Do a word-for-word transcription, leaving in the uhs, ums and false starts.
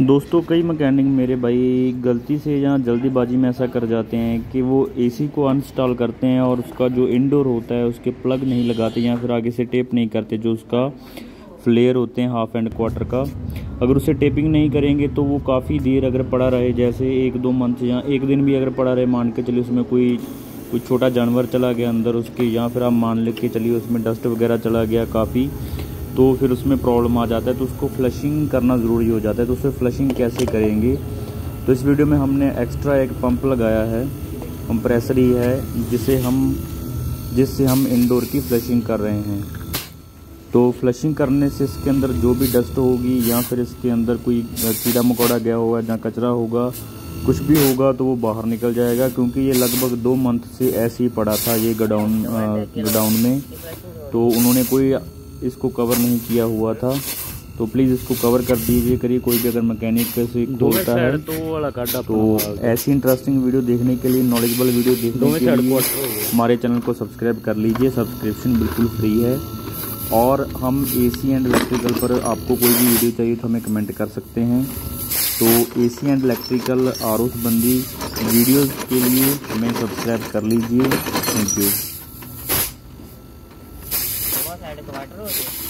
दोस्तों कई मैकेनिक मेरे भाई गलती से या जल्दीबाजी में ऐसा कर जाते हैं कि वो एसी को अनइंस्टॉल करते हैं और उसका जो इंडोर होता है उसके प्लग नहीं लगाते या फिर आगे से टेप नहीं करते, जो उसका फ्लेयर होते हैं हाफ एंड क्वार्टर का। अगर उसे टेपिंग नहीं करेंगे तो वो काफ़ी देर अगर पड़ा रहे, जैसे एक दो मंथ या एक दिन भी अगर पड़ा रहे, मान के चलिए उसमें कोई कोई छोटा जानवर चला गया अंदर उसके, या फिर आप मान ले के चलिए उसमें डस्ट वगैरह चला गया काफ़ी, तो फिर उसमें प्रॉब्लम आ जाता है, तो उसको फ्लशिंग करना ज़रूरी हो जाता है। तो उसे फ्लशिंग कैसे करेंगे, तो इस वीडियो में हमने एक्स्ट्रा एक पंप लगाया है, कंप्रेसर ही है, जिसे हम जिससे हम इंडोर की फ्लशिंग कर रहे हैं। तो फ्लशिंग करने से इसके अंदर जो भी डस्ट होगी या फिर इसके अंदर कोई कीड़ा मकोड़ा गया होगा या कचरा होगा, कुछ भी होगा तो वो बाहर निकल जाएगा, क्योंकि ये लगभग दो मंथ से ऐसे ही पड़ा था ये गोडाउन गोडाउन में, तो उन्होंने कोई इसको कवर नहीं किया हुआ था। तो प्लीज़ इसको कवर कर दीजिए करिए, कोई भी अगर मैकेनिक से खोलता है तो, तो ऐसी इंटरेस्टिंग वीडियो देखने के लिए, नॉलेजेबल वीडियो देखने के लिए हमारे चैनल को सब्सक्राइब कर लीजिए। सब्सक्रिप्शन बिल्कुल फ्री है। और हम एसी एंड इलेक्ट्रिकल पर आपको कोई भी वीडियो चाहिए तो हमें कमेंट कर सकते हैं। तो AC and electrical R O संबंधी वीडियोज़ के लिए हमें सब्सक्राइब कर लीजिए। Thank you.